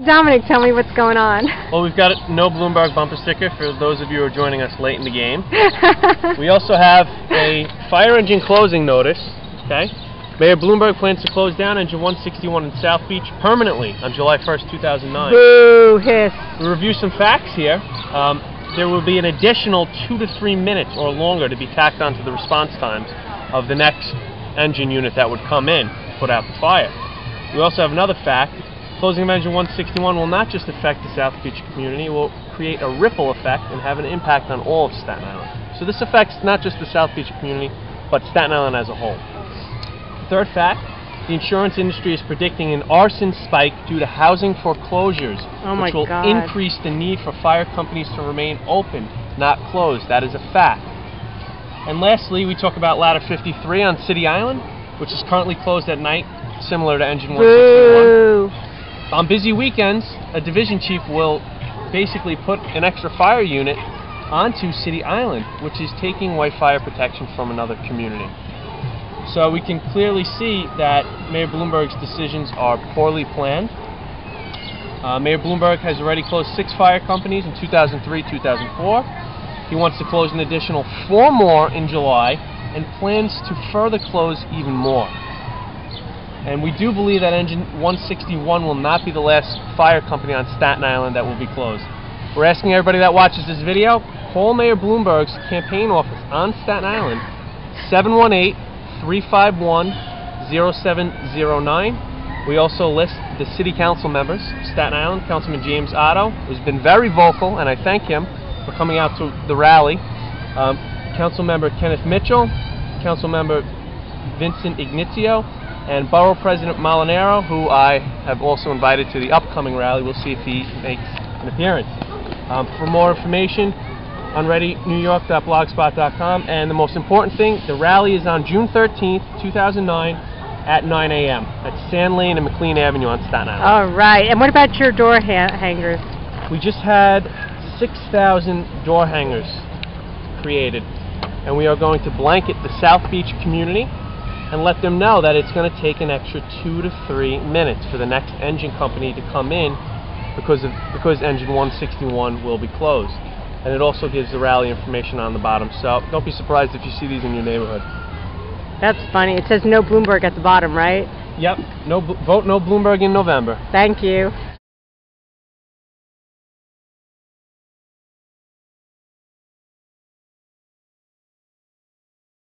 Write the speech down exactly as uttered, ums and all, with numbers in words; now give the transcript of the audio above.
Dominic, tell me what's going on. Well, we've got a no Bloomberg bumper sticker for those of you who are joining us late in the game. We also have a fire engine closing notice. Okay, Mayor Bloomberg plans to close down engine one sixty-one in South Beach permanently on July first, two thousand nine. Boo, hiss. We review some facts here. Um, there will be an additional two to three minutes or longer to be tacked onto the response times of the next engine unit that would come in to put out the fire. We also have another fact. Closing of engine one sixty-one will not just affect the South Beach community, it will create a ripple effect and have an impact on all of Staten Island. So this affects not just the South Beach community, but Staten Island as a whole. Third fact, the insurance industry is predicting an arson spike due to housing foreclosures, oh my which will God. increase the need for fire companies to remain open, not closed. That is a fact. And lastly, we talk about ladder fifty-three on City Island, which is currently closed at night, similar to engine one sixty-one. Boo. On busy weekends, a division chief will basically put an extra fire unit onto City Island, which is taking away fire protection from another community. So we can clearly see that Mayor Bloomberg's decisions are poorly planned. Uh, Mayor Bloomberg has already closed six fire companies in two thousand three, two thousand four. He wants to close an additional four more in July and plans to further close even more. And we do believe that engine one sixty-one will not be the last fire company on Staten Island that will be closed. We're asking everybody that watches this video, call Mayor Bloomberg's campaign office on Staten Island, seven one eight, three five one, zero seven zero nine. We also list the city council members of Staten Island. Councilman James Otto, who's been very vocal, and I thank him for coming out to the rally. Um, Councilmember Kenneth Mitchell, Councilmember Vincent Ignizio, and Borough President Molinaro, who I have also invited to the upcoming rally. We'll see if he makes an appearance. Um, for more information, unready new york dot blogspot dot com. And the most important thing, the rally is on June thirteenth, two thousand nine at nine A M at Sand Lane and McLean Avenue on Staten Island. All right. And what about your door ha hangers? We just had six thousand door hangers created, and we are going to blanket the South Beach community and let them know that it's going to take an extra two to three minutes for the next engine company to come in because of because engine one sixty-one will be closed. And it also gives the rally information on the bottom, so don't be surprised if you see these in your neighborhood. That's funny. It says no Bloomberg at the bottom, right? Yep. No vote no Bloomberg in November. Thank you.